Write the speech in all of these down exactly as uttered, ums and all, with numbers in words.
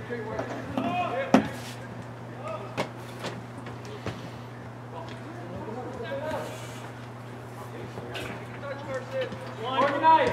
Organize.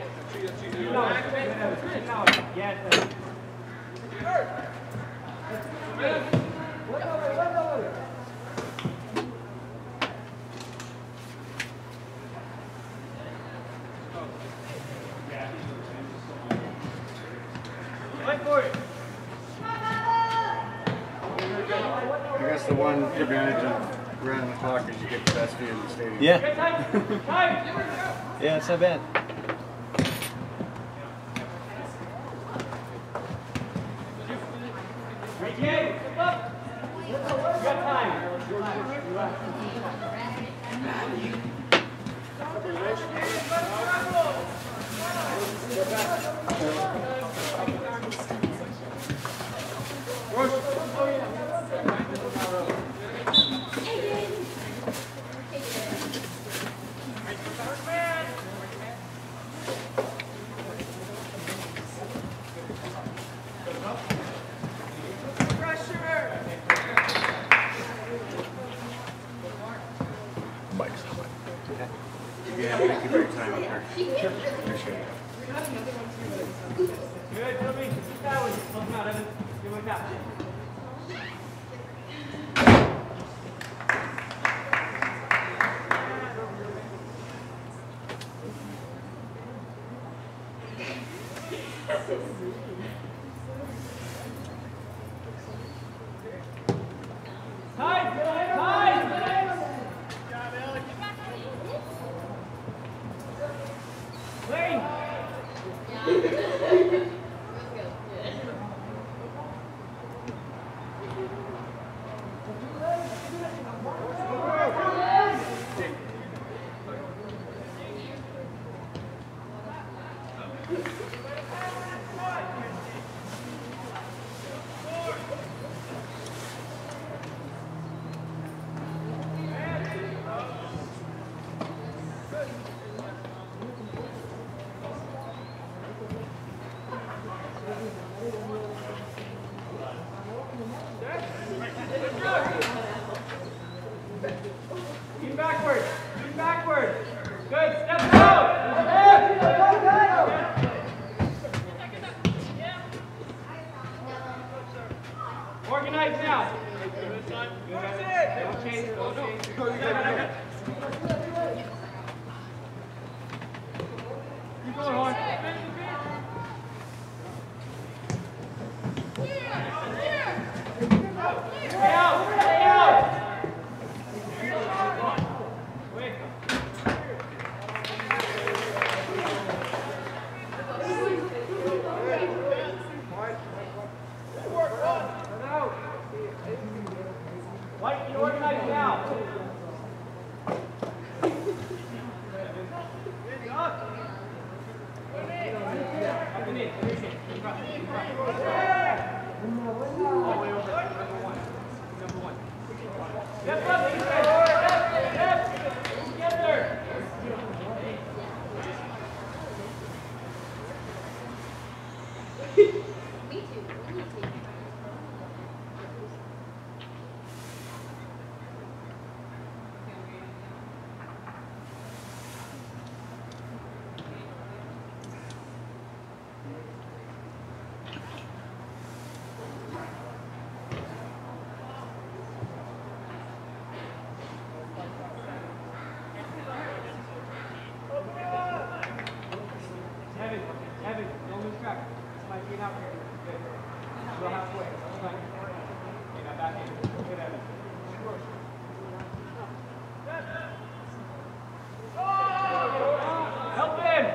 I guess the one advantage of running the clock is you get the best view of the stadium. Yeah. Yeah, it's not bad. Yeah, thank you for your time up here. Sure. Appreciate it. Good, Toby. Keep that one. Close him out, Evan. Give him a tap. Keep backward. Keep backward. Good. Step out. Organize now. Don't change. Don't change. Keep going, Horn. Stay out. Stay out. White, you organize now. Up and in. All the way over. Number one. Number one. Step up, step, step. Together. Me too. Me too. Heavy, heavy. Don't lose track. Somebody get out here. Good. Go halfway. Okay, now back in. Good, Evan. Help him!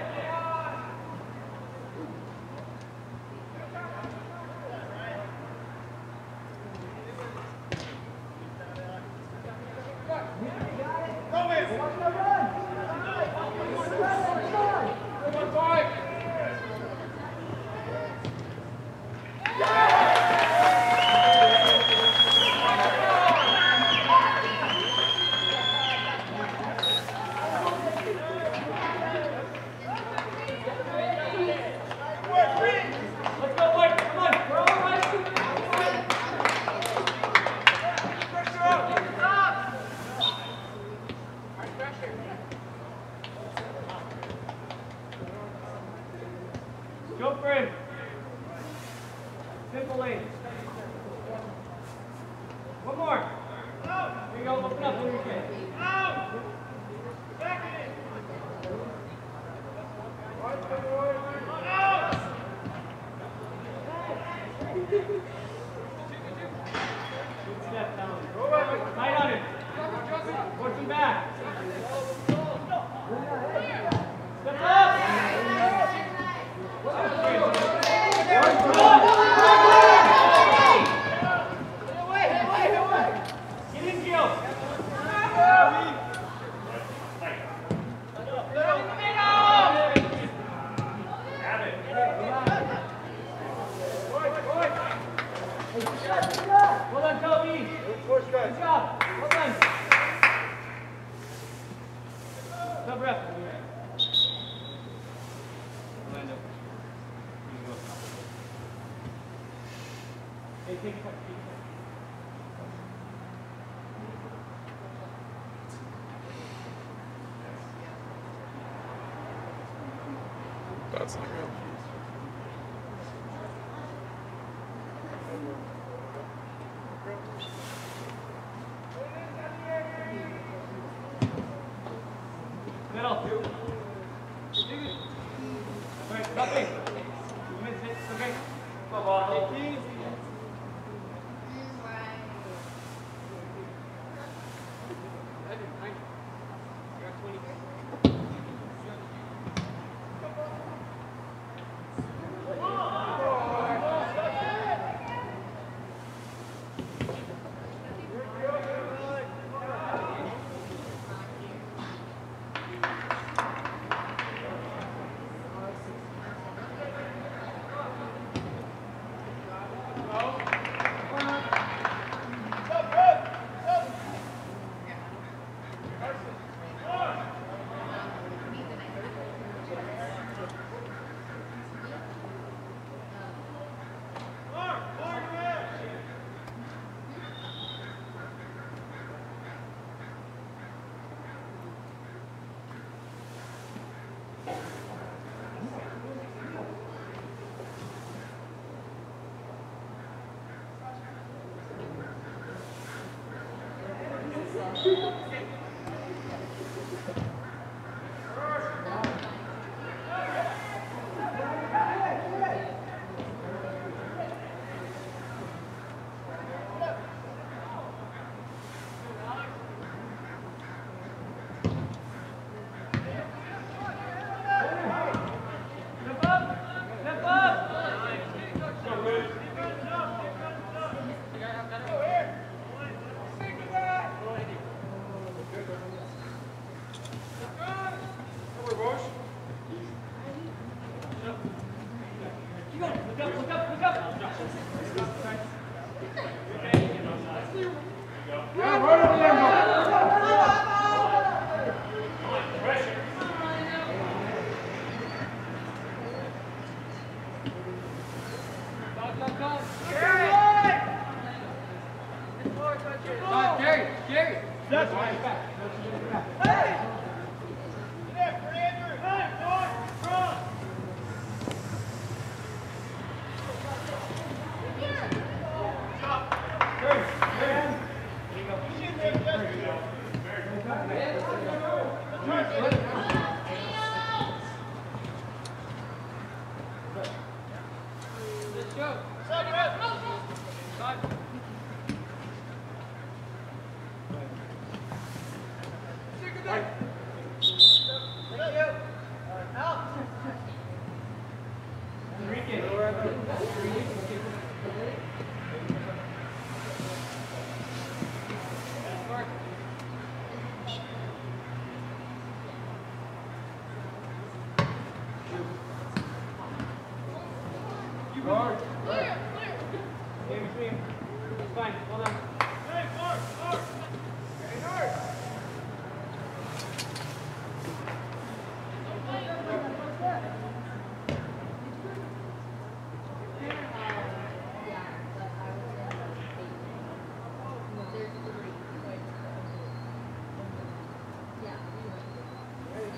Let's go, White. Come on. We're all right. Well done, Toby. Good job. Well done. Good rep. Orlando. You go. Hey, take it. That's not good. Middle. Alright, nothing. Two minutes, it's okay. Come on, eighteen.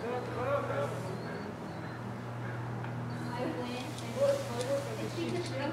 It's because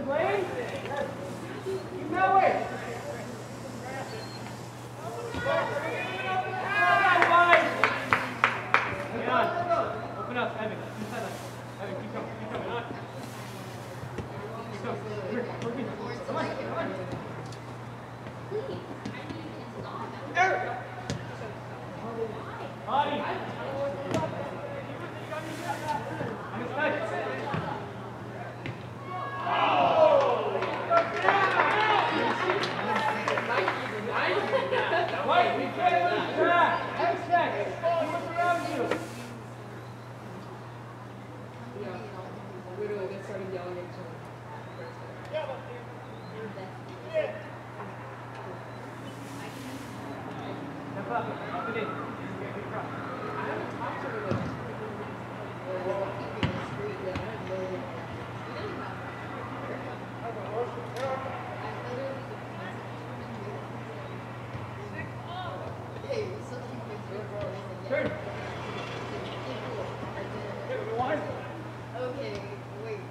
Blaine? Keep that way. Open up, Evan. Inside that. Evan, keep coming. Keep coming. On. Keep going. Here, work me. Come on. Come on. Eric. Body. On his back. Wait, we can't lose track. Next check. Look around you. Literally, they started yelling at each other. Step up. Up and in. Good cross. Turn. Okay, wait.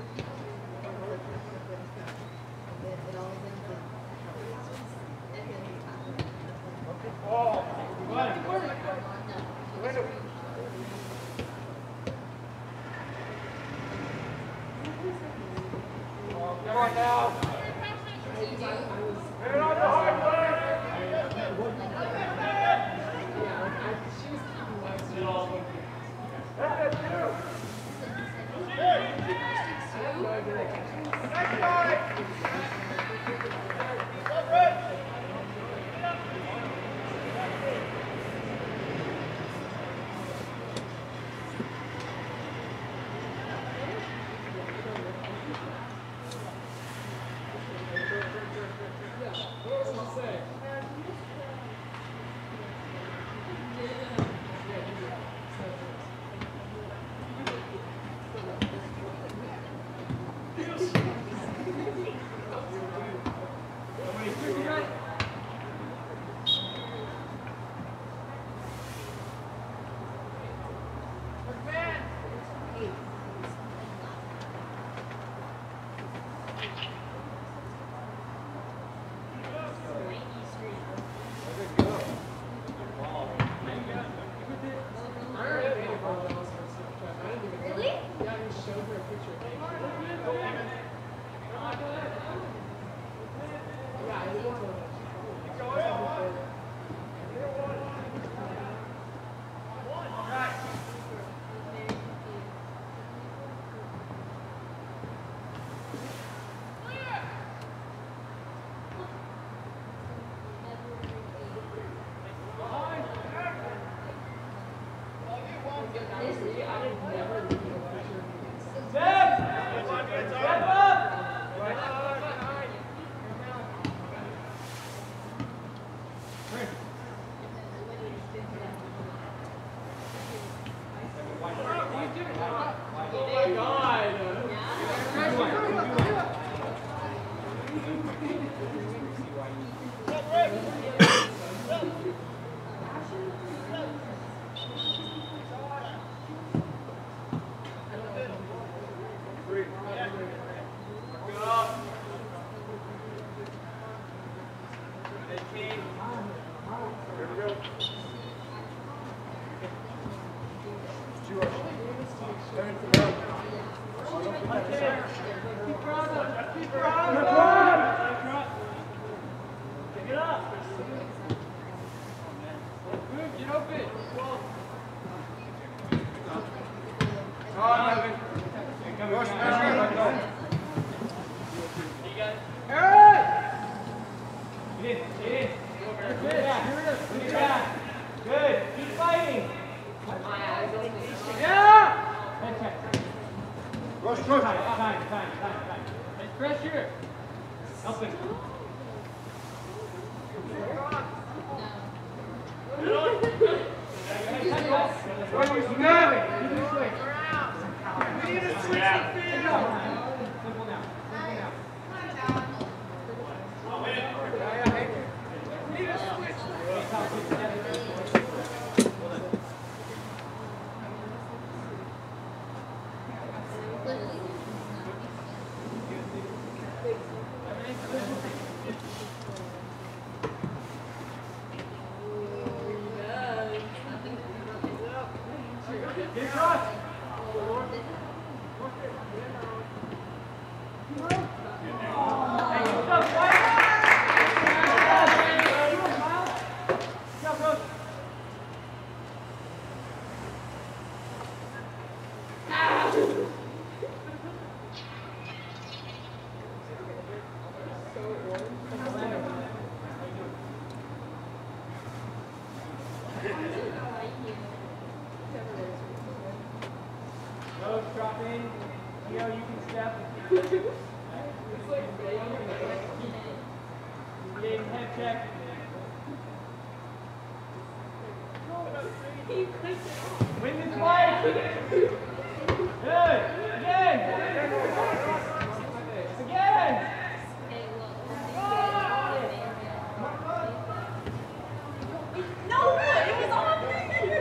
Oh. What? Come on now. Get it on the hard line. Next guy. Really? Yeah, I just showed her a picture. Yeah, I didn't tell her. Good. Keep fighting. Rush, rush. Time, time, time, time, time. Nice pressure. Help him. Where you snapping? Keep it switch. We need to switch the field. Simple now. Simple now. We need to switch. Game head check. Win this fight. Good. Again. Again. No, it was on me.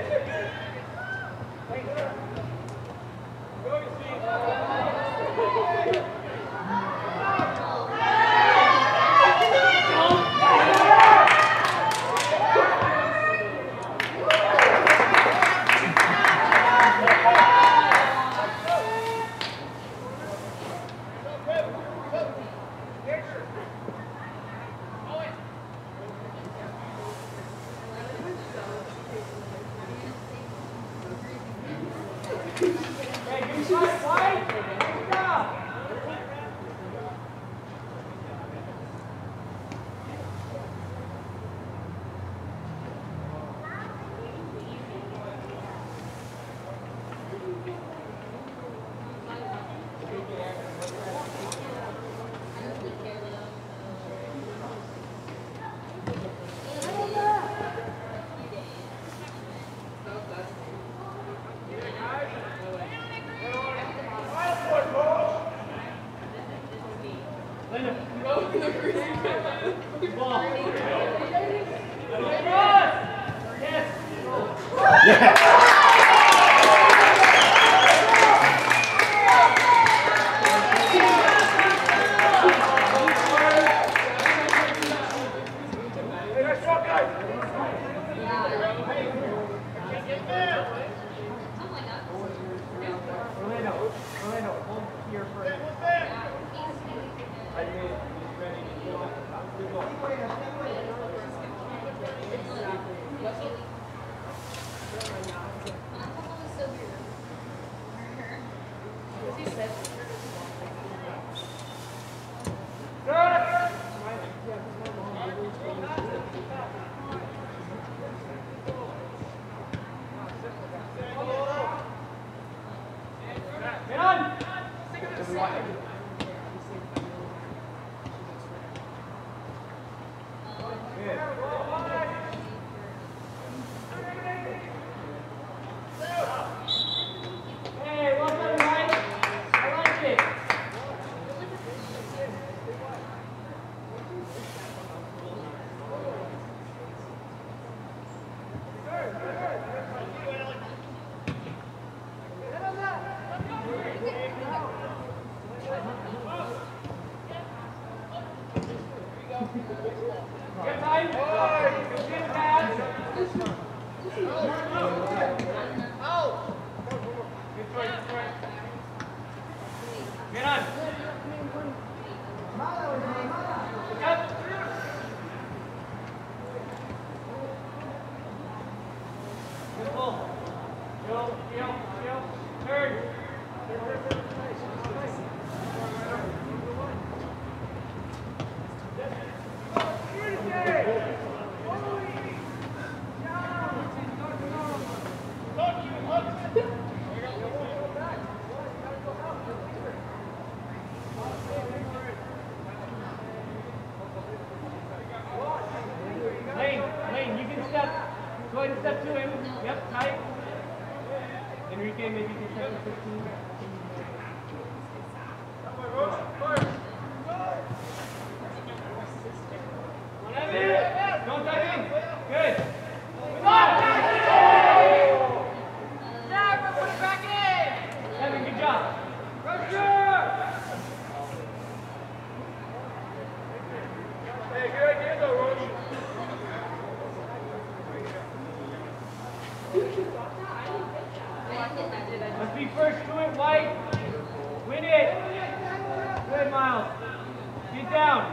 Let's be first to it, White. Win it. Good, Miles. Get down.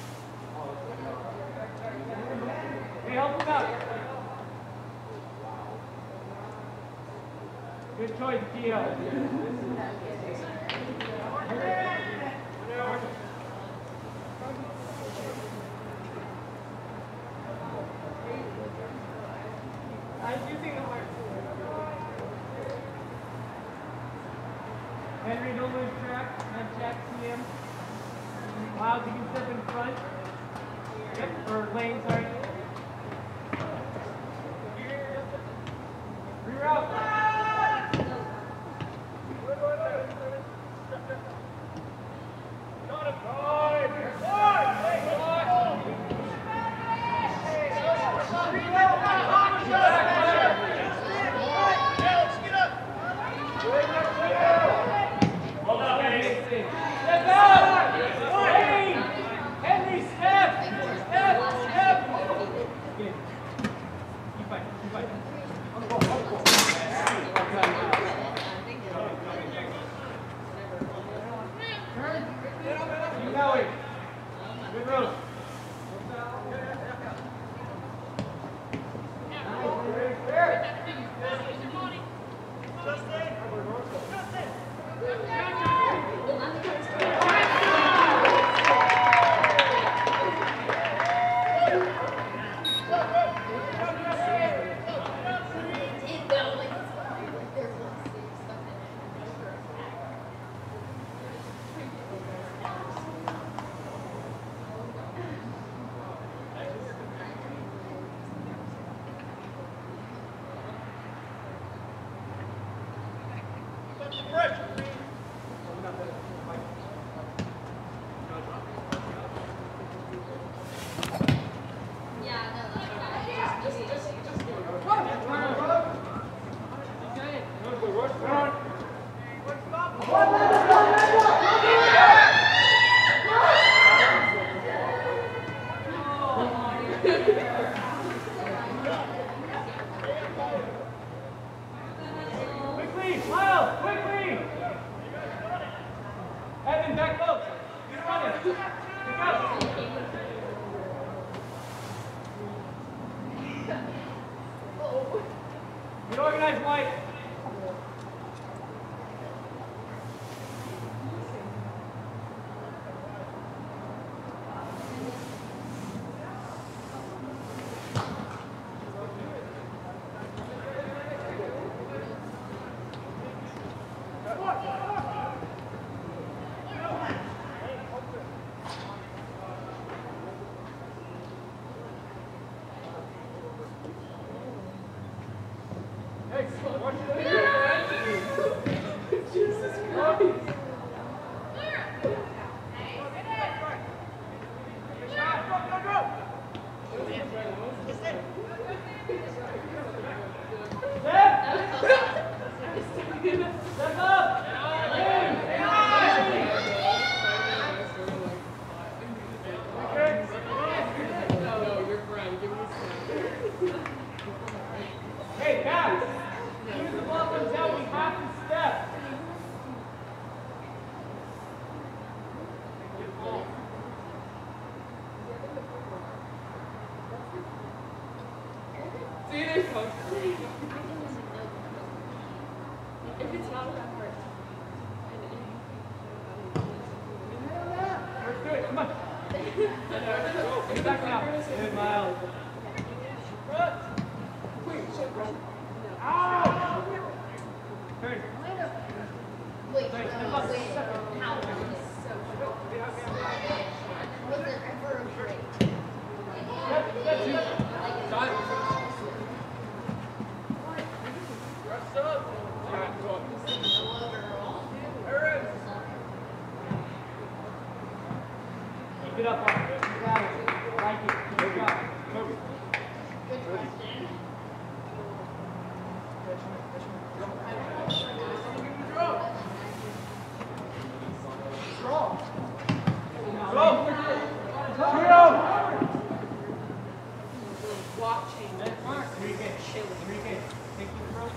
Hey, help him out. Good choice, Gio. I'm using the heart. Henry, don't lose track. Not Jack, C M. Miles, you can step in front. Yep, or lane, sorry. Reroute. Good road. Quickly, Miles, quickly! Evan, back up. You're running. Pick up. Get organized, Mike. Hey, guys! Use the ball until we have to step. See, they're so crazy. If it's not that hard. Let's do it, come on. Get back now. Good, Miles. Ow! Turn. Wait, Sorry, step uh, up. wait, how was it ever a break? Step, step, two. Keep it up, Mark. You got it. I like it. Good job. Go! Trio! Block change. Enrique, Enrique, take the throw.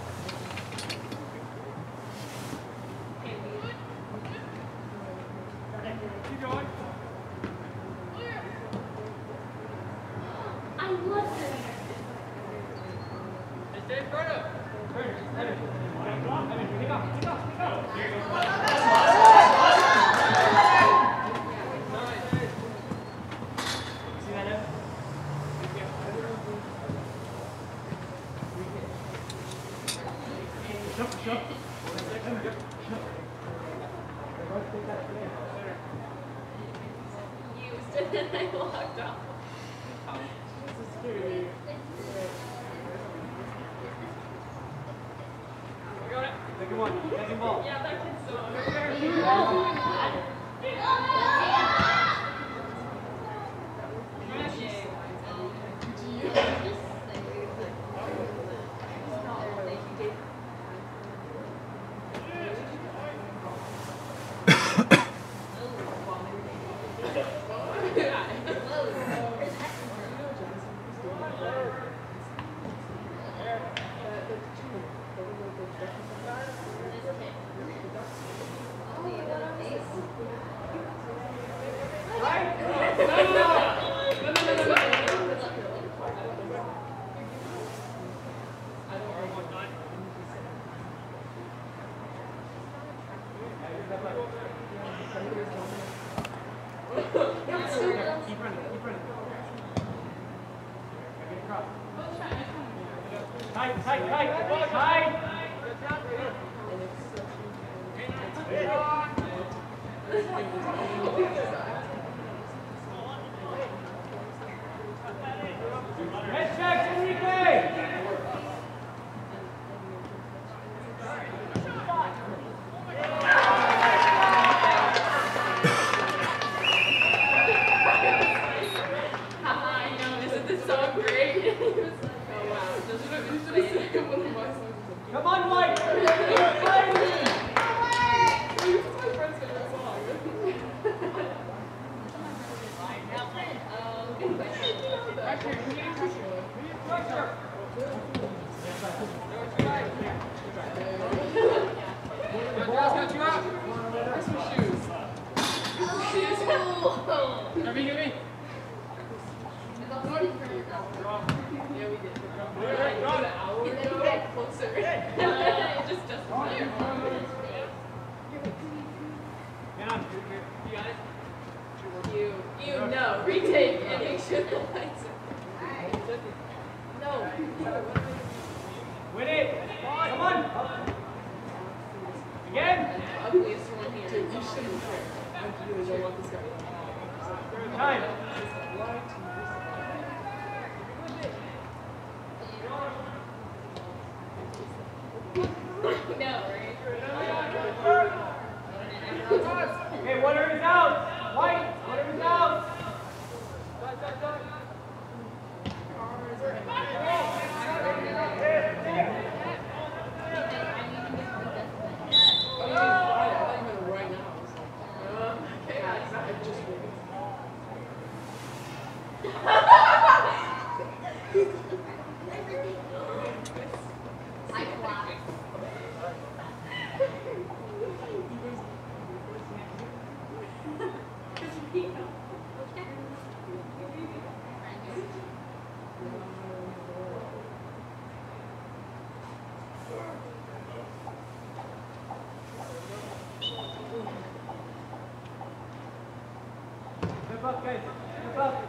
Keep going. I love this. Stay in front of. Used and I walked off. Second one, second ball. Yeah, that kid's so Tight, tight, tight, tight. Head check, Enrique. I know, isn't this song great? He was like, oh wow, doesn't it? You should have sang one of my songs. Come on, White. Well, you put my friend's favorite song. Pressure, you need pressure. Pressure. Got you out. Where's my shoes? Shoes. Give me, give me. Yeah, we did. And then we get closer. It just doesn't matter. You got it? You, you, no. Retake and make sure the lights are. No. Win it. Come on. Again. Ugliest one here. Dude, you shouldn't care. I really don't want this guy. Time. No, right? Okay, water is out. White, water is out. Step up, guys. Step up.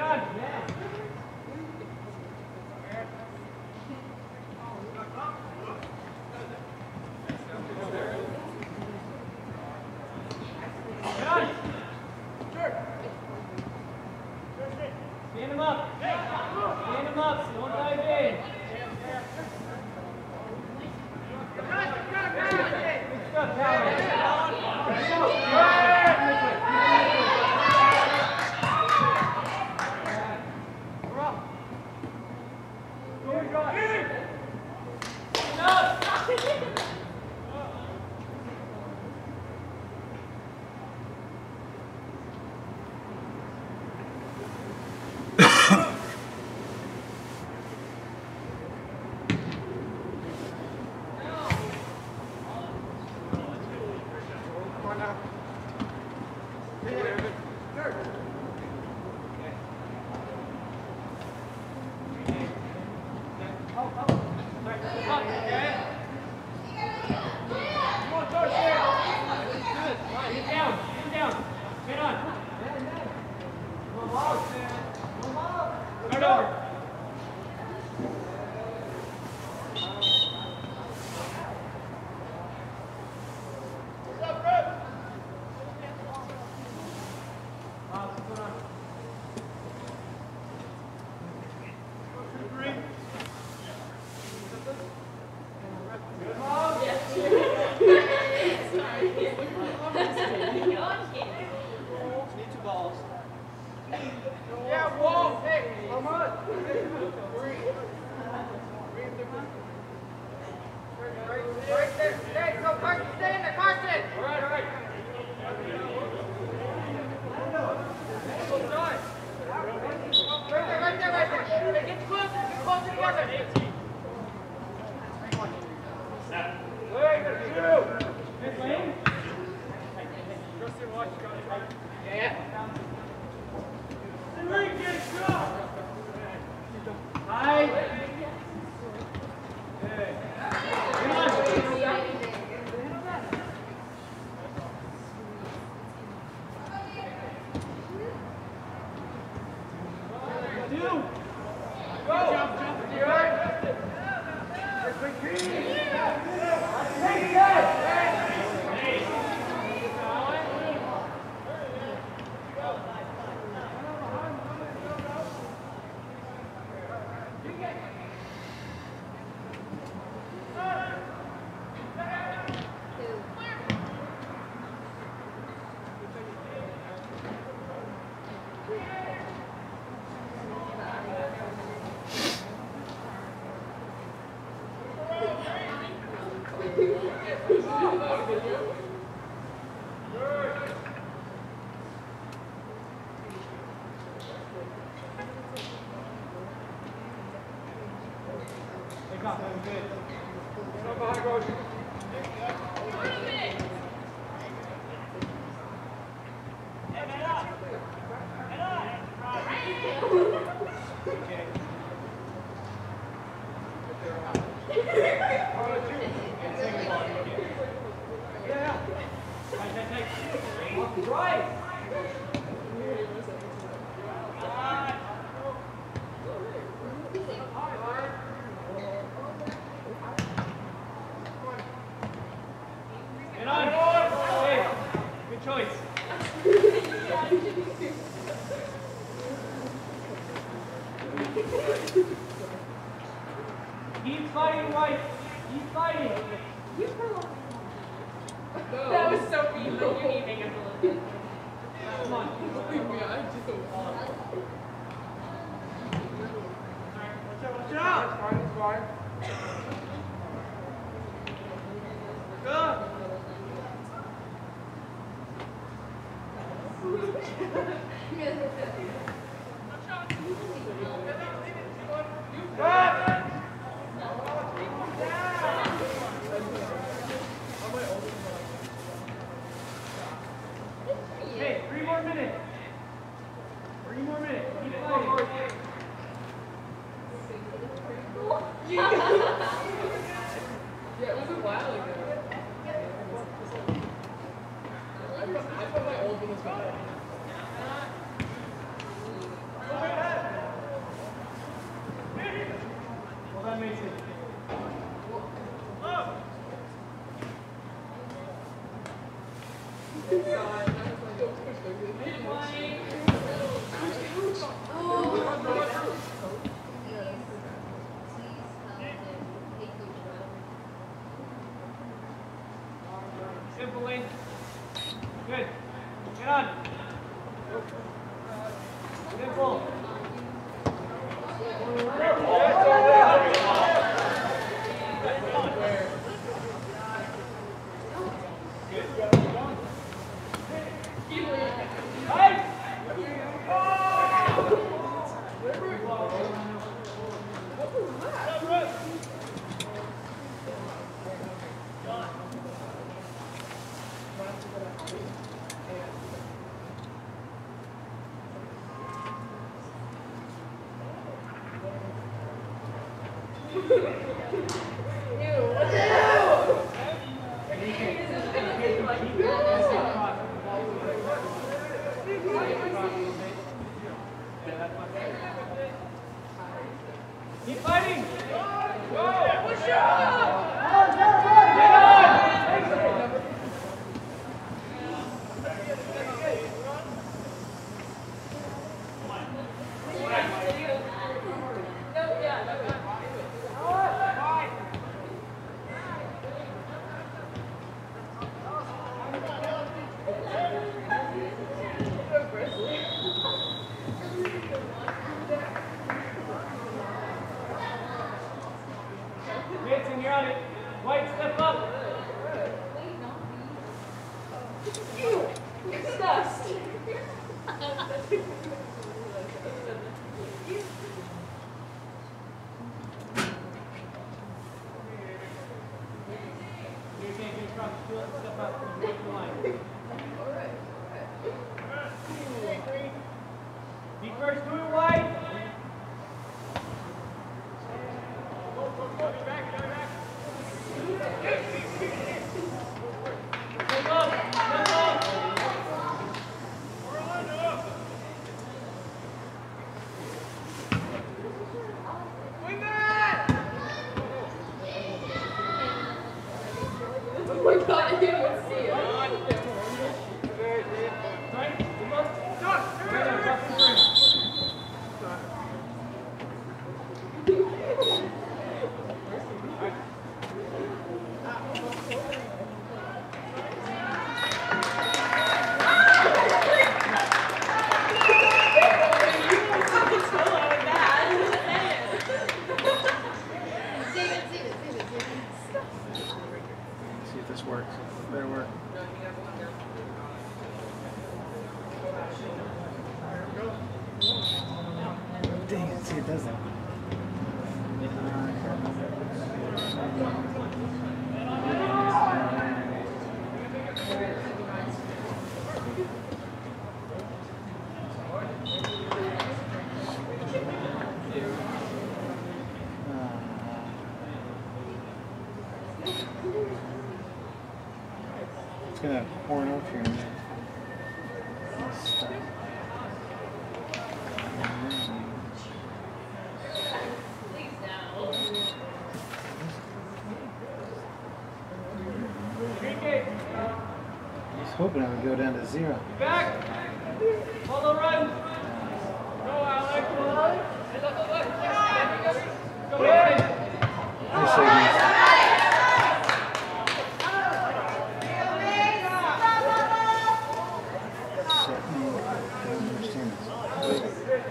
on. Yeah. Get on. Stand him up. Stand him up. Don't dive in. Good stuff, Calvin. Let's go. We're up. Good God. Enough. Keep fighting, White. Keep fighting. That was so mean. Like, you need to make it a little bit. Come on. Believe me, I do. Watch out, watch out. It's fine, it's fine. Good. Hey, three more minutes. Three more minutes. Keep fighting. Yeah, it was a while ago. I thought, I thought my old one was better. Simple. Keep fighting! Go! Push up! Get on! No, yeah, no, no. Mason, you're on it. White, step up. Ew! Disgust! You can't get across the field. Step up. Break the line. Be first, do it white. Step up. Step up. Oh my god, I didn't even see it. Right? Step up. Right there, across the front. Save it, save it, save it, save it. See if this works. Better work. Dang it, see it doesn't. It's gonna horn up here. Please now. I was hoping it would go down to zero. Back. Follow run. Go, Alex. Go ahead. Nice segment. Shit, man, I don't understand this.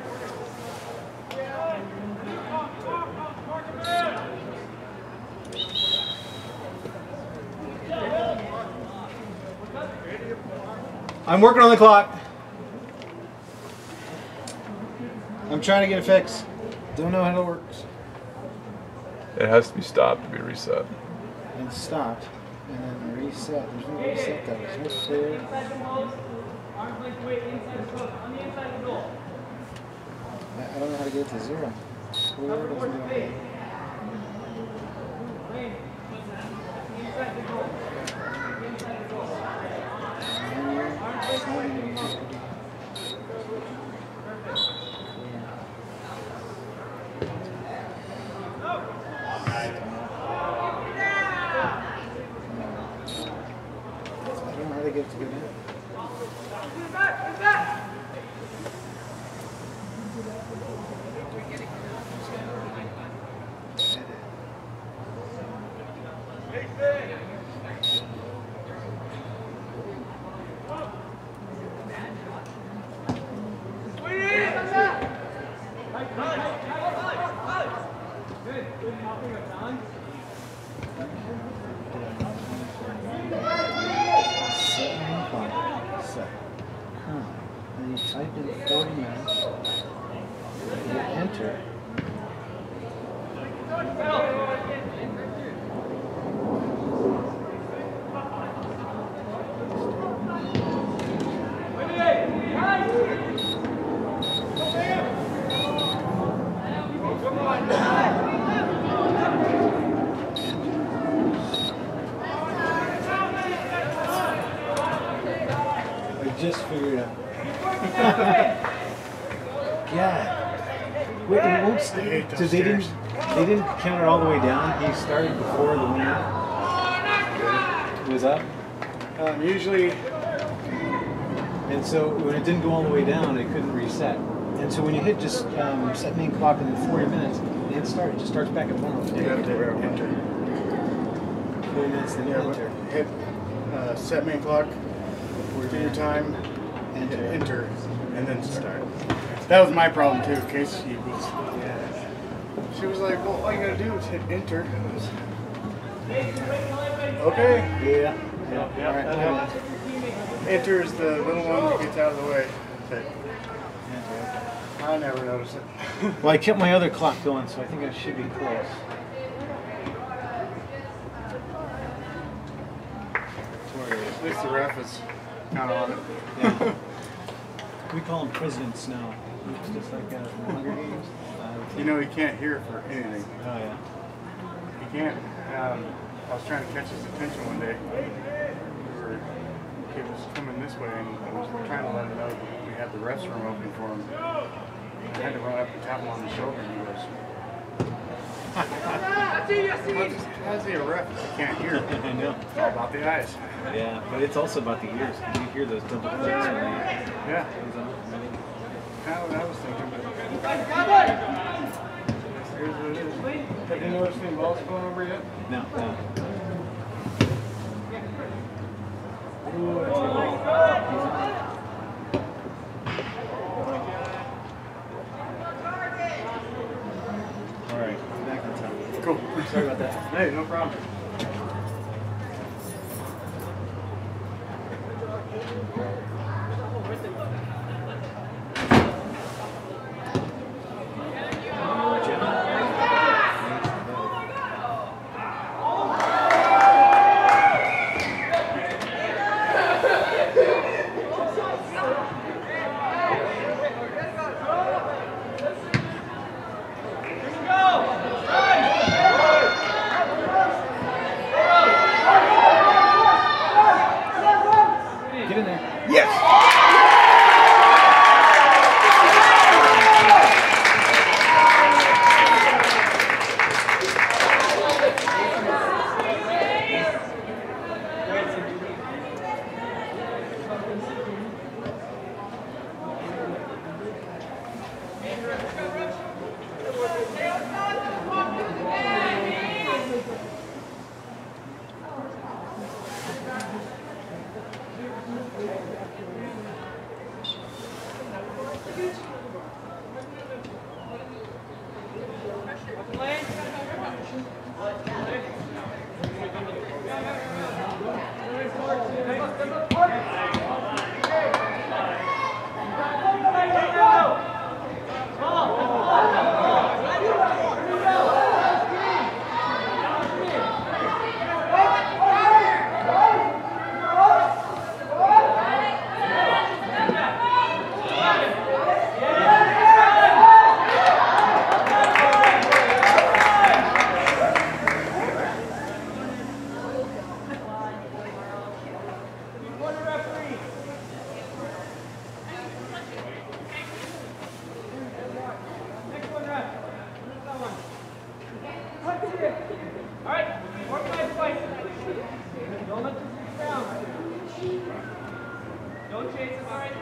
I'm working on the clock. I'm trying to get it fixed. Don't know how it works. It has to be stopped to be reset. And stopped, and then reset. There's no reset though. There's no clear. Inside the post. Arms length away inside the post. On the inside of the goal. I I don't know how to get it to zero. Clear Cover doesn't towards the know. face. Lane. Inside the goal. Inside the goal. Arms length away from the post. I don't know how to get it to go down. Set. Huh. And you type in forty minutes. You enter. I just figured out. God. Wait, it won't stay. So they didn't, they didn't count it all the way down? He started before the winner was up? Um, usually, And so when it didn't go all the way down, it couldn't reset. And so when you hit just um, set main clock and then forty minutes, it hit start. It just starts back at normal. you have to enter. forty minutes, then you Yeah, but enter. hit uh, set main clock, do your time, Enter. hit enter, and then start. That was my problem too. Casey was. Yeah. She was like, "Well, all you gotta do is hit enter." Okay. Yeah. Yeah. All right. Well, enter is the little one that gets out of the way. But I never noticed it. Well, I kept my other clock going, so I think I should be close. At least the ref is kind of on it. Yeah. We call them presidents now. It's just like uh, in the Hunger Games. Uh, You know, you can't hear for anything. Oh yeah. You can't. Um, I was trying to catch his attention one day. We were, he was coming this way, and I was trying to let him know that we had the restroom open for him. I had to run up and tap him on the shoulder, and he goes, how's, how's he a ref if he can't hear? I know. It's all about the eyes. Yeah, but it's also about the ears. You hear those double clicks when they Yeah, goes on. kind of what I was thinking. But here's what it is. Have you noticed any balls going over yet? No, no. Ooh, that's a All right, back on top. Cool. Sorry about that. Hey, no problem. Get in there. Don't chase it, all right?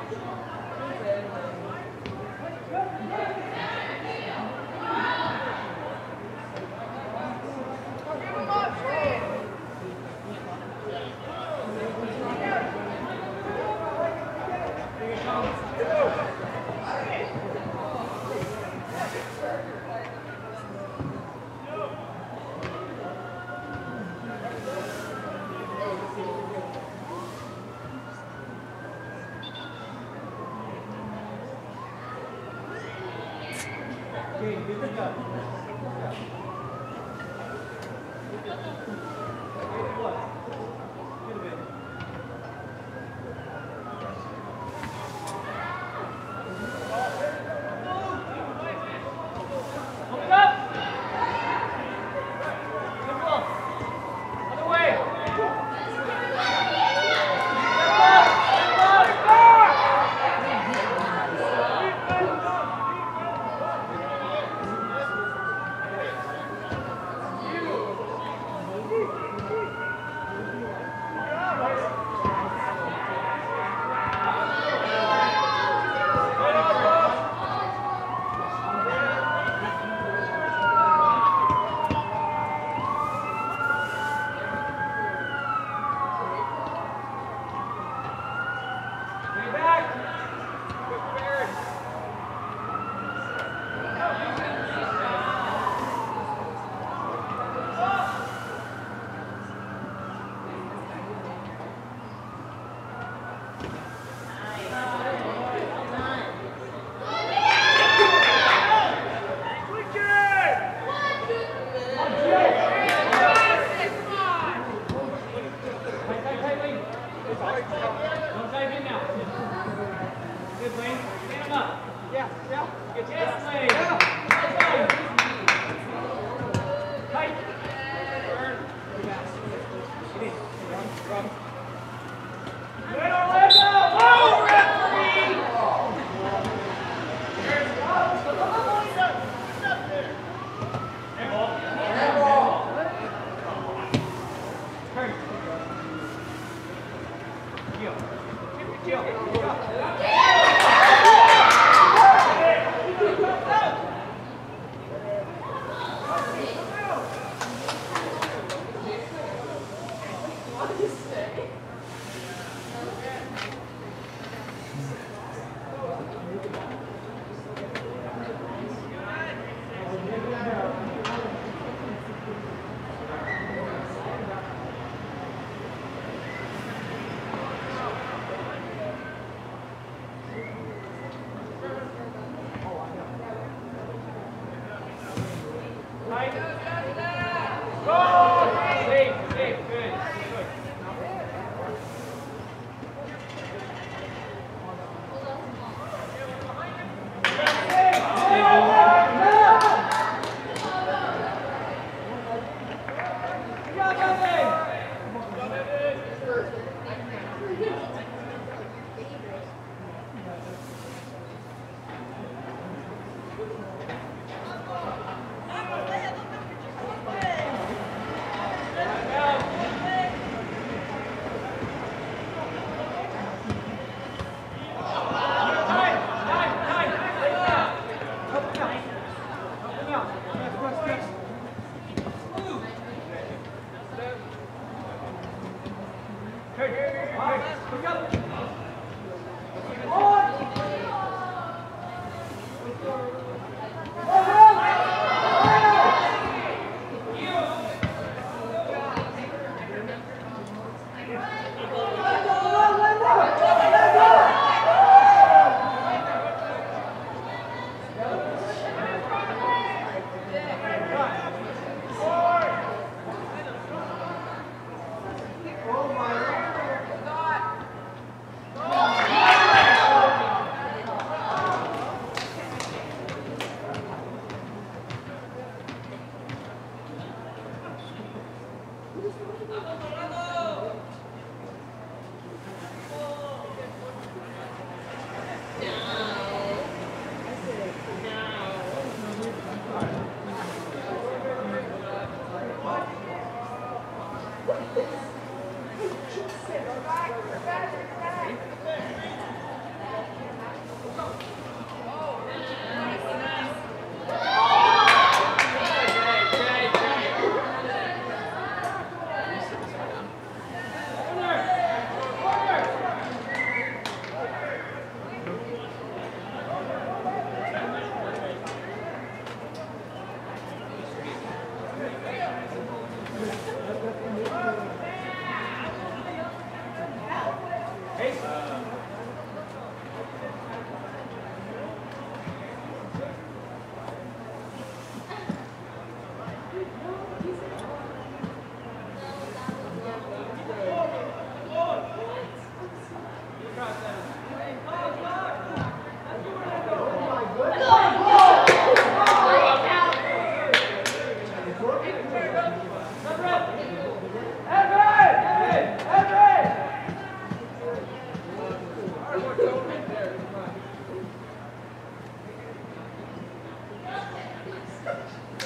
Hey,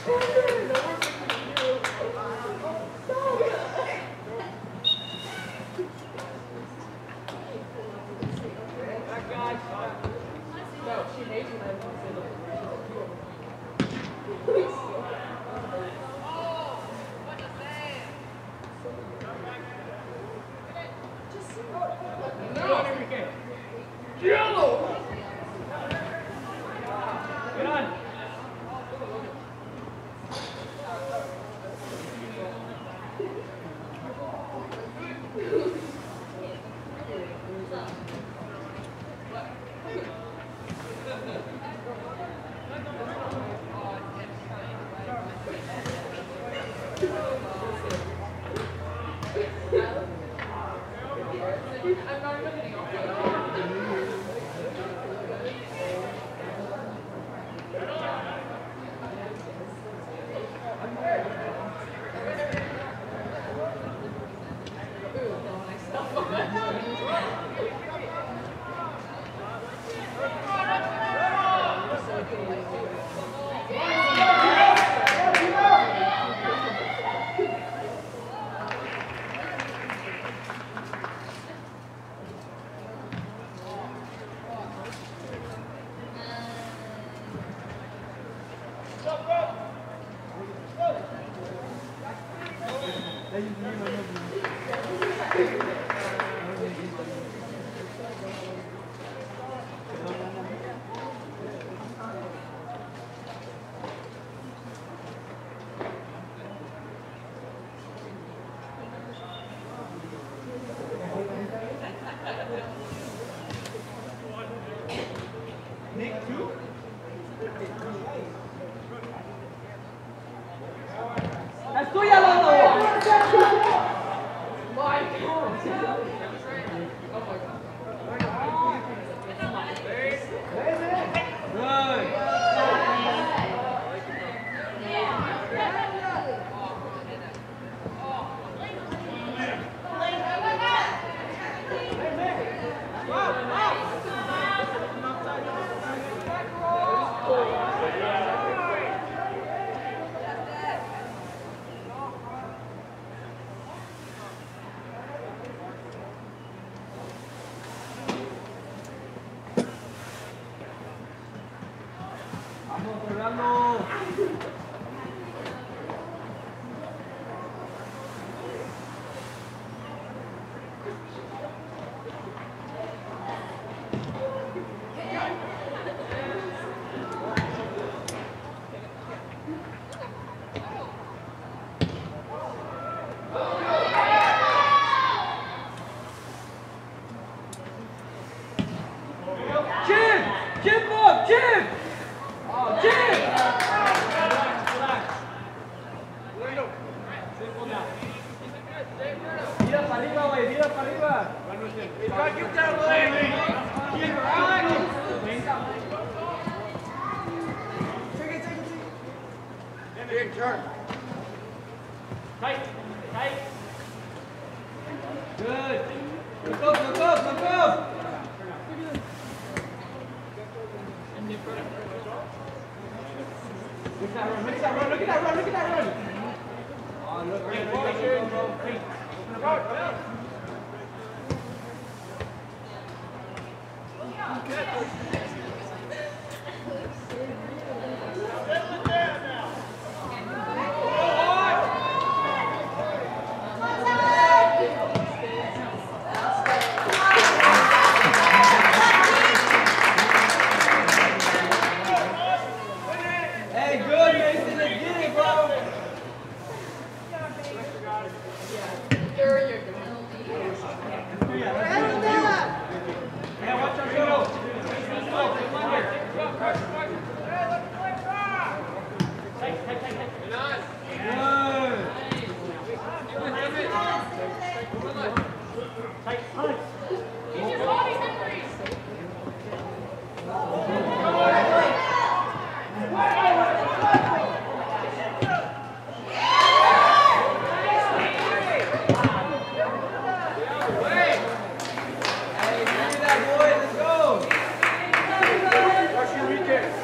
Rush your weekend.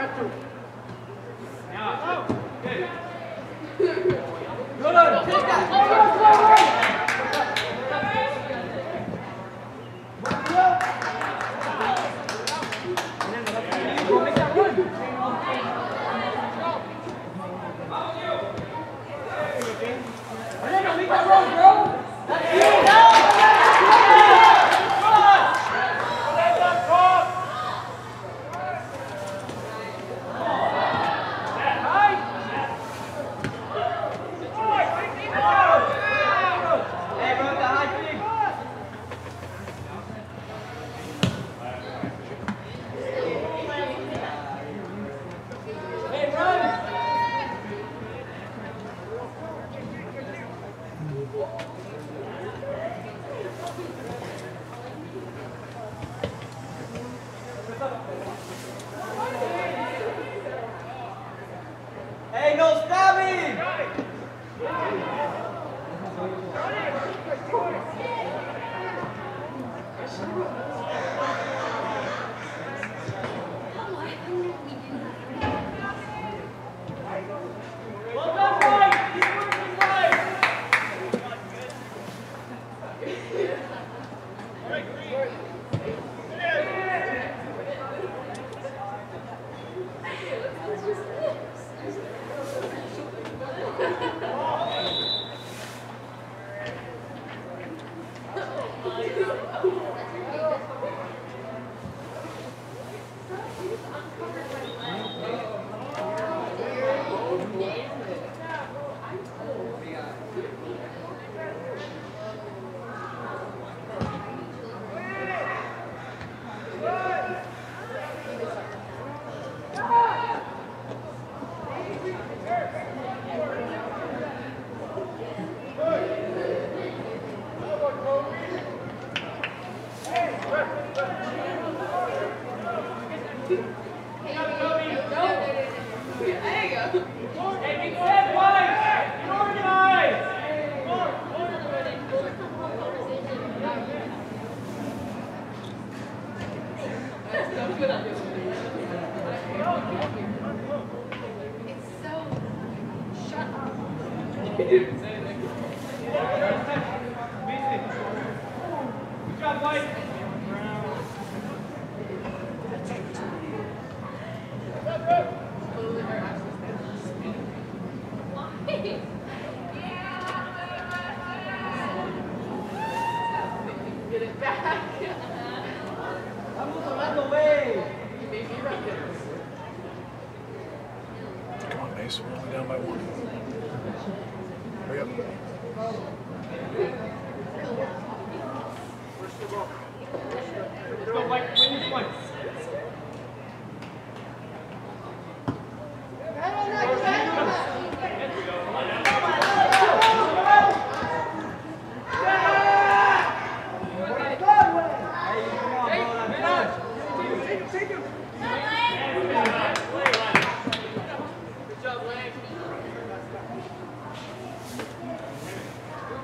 Hey, no stabbing! Well done, Mike! Keep working, Mike! Good job, Mike. Get it back. Vamos a run away. You made me run this. Come on, Mace. We're only down by one. Hurry up. Let's go, Mike. Win this one. Good job, Lang.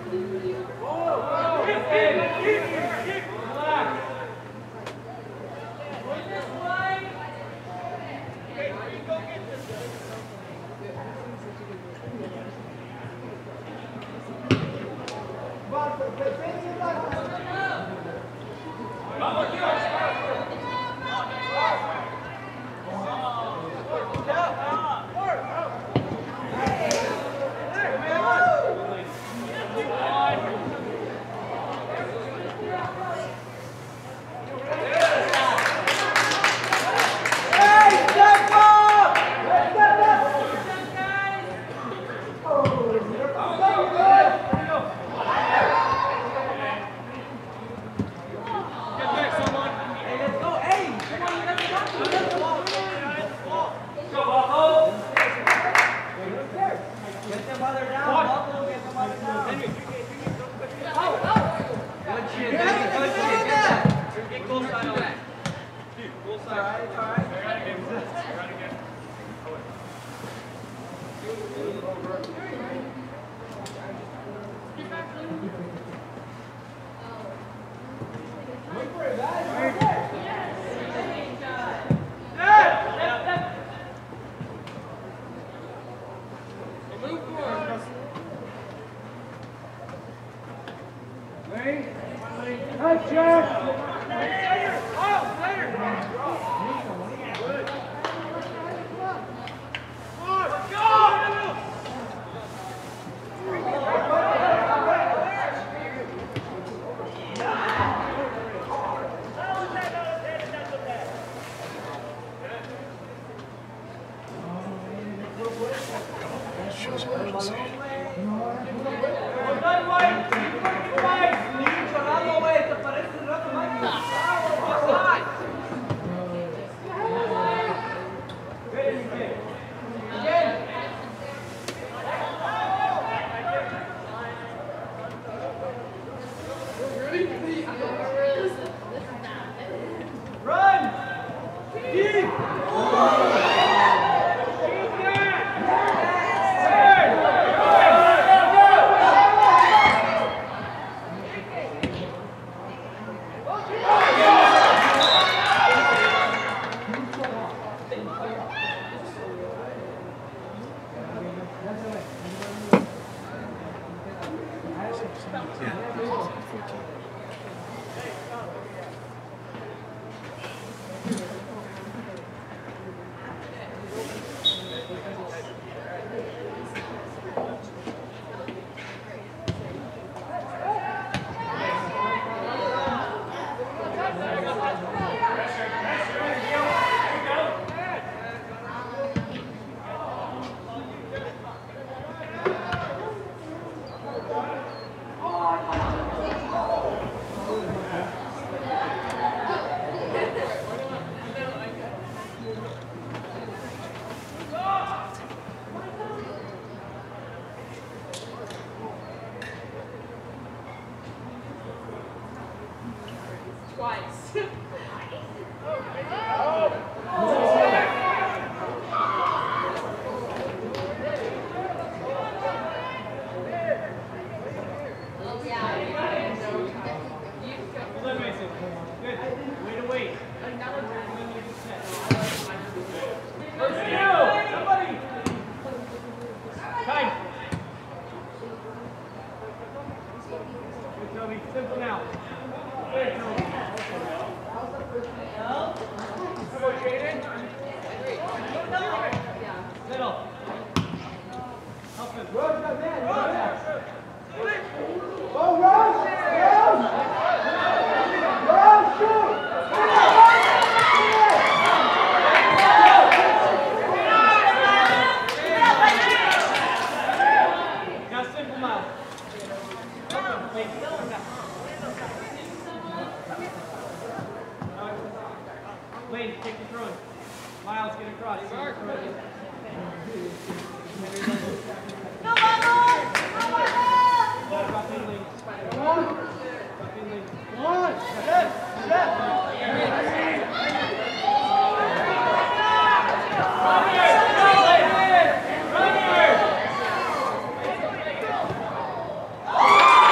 Run here!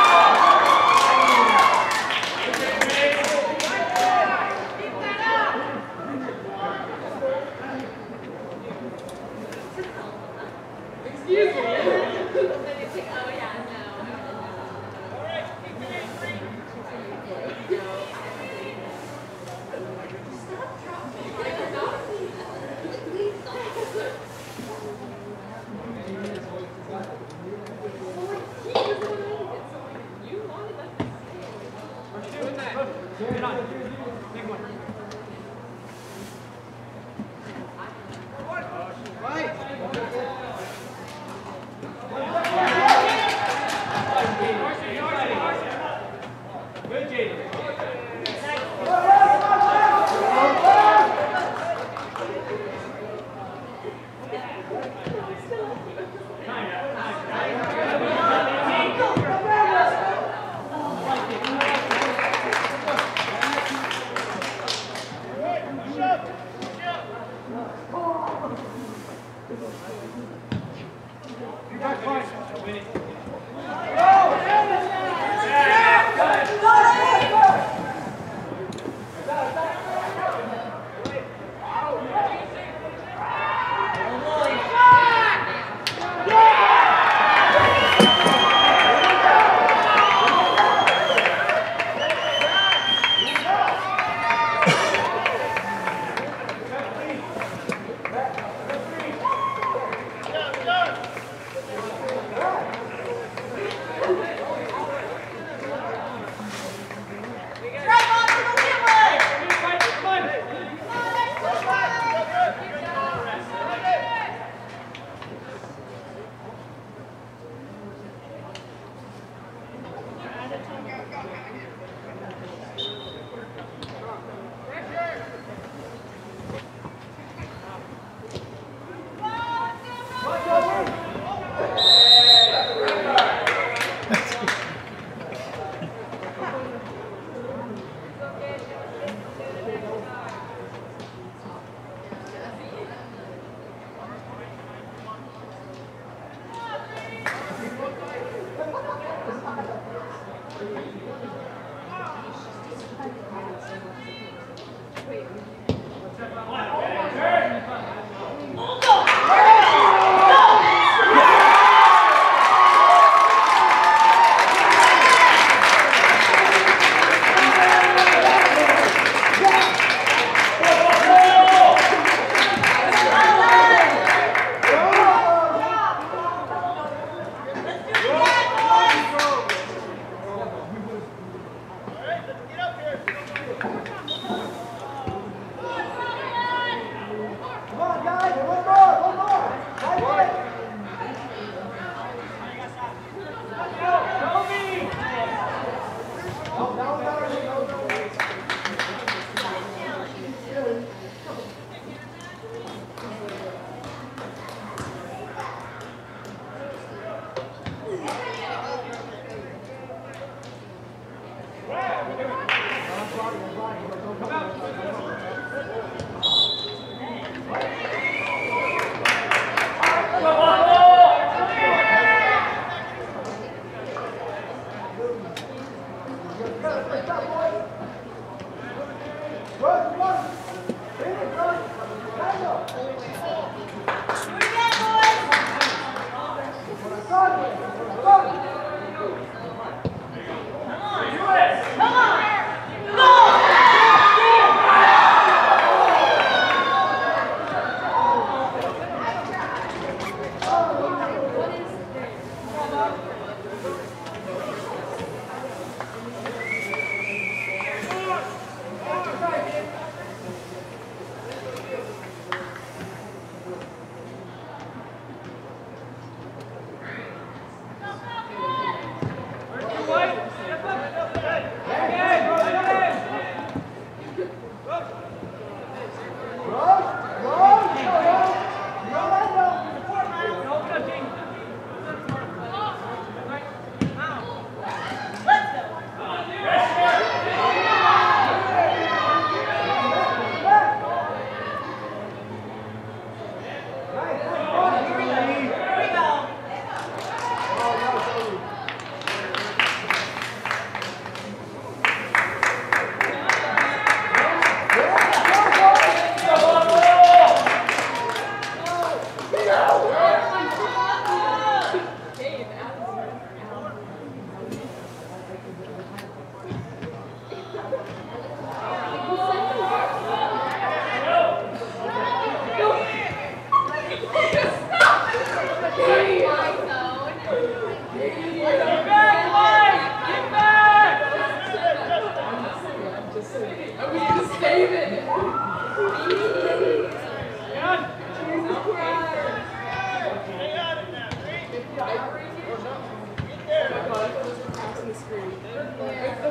Get on. Big one. Good, Jaden.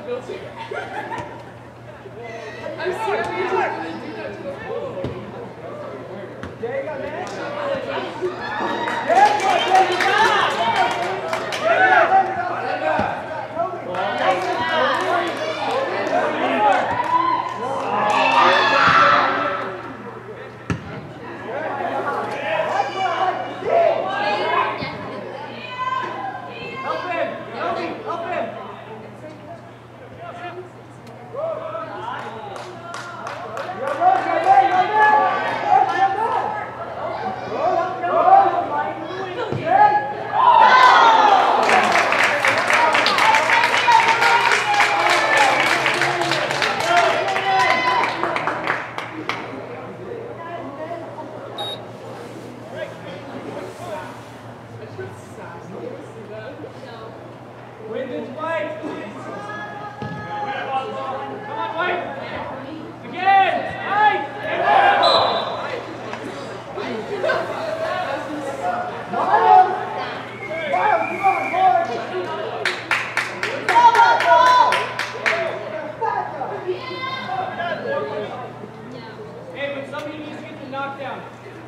filter. I'm serious. We do that to a pool. Wyndham's white. Come on, white. Again. White. Hey, but somebody needs to get the knockdown.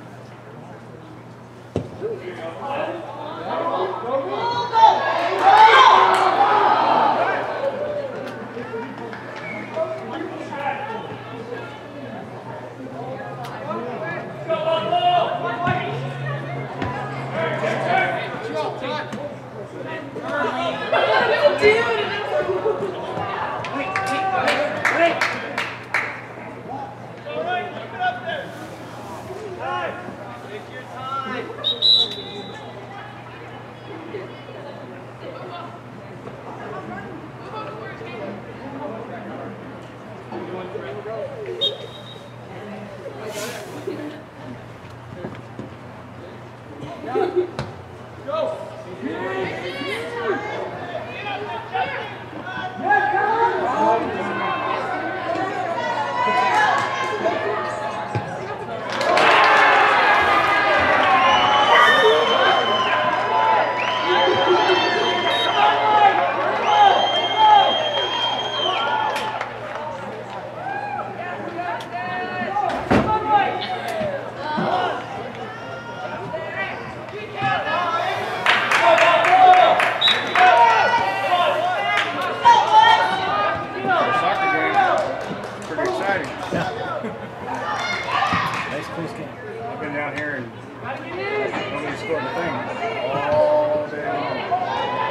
I've been down here and nobody's scored a thing all day long.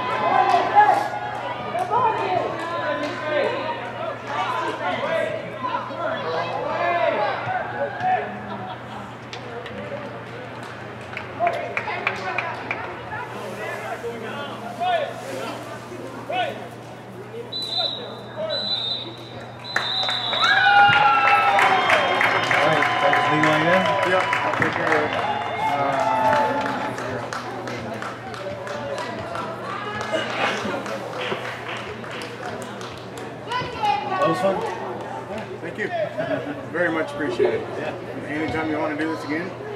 Yep, I'll take care of it. Uh, That was fun. thank you. Very much appreciated. Yeah. Anytime you want to do this again,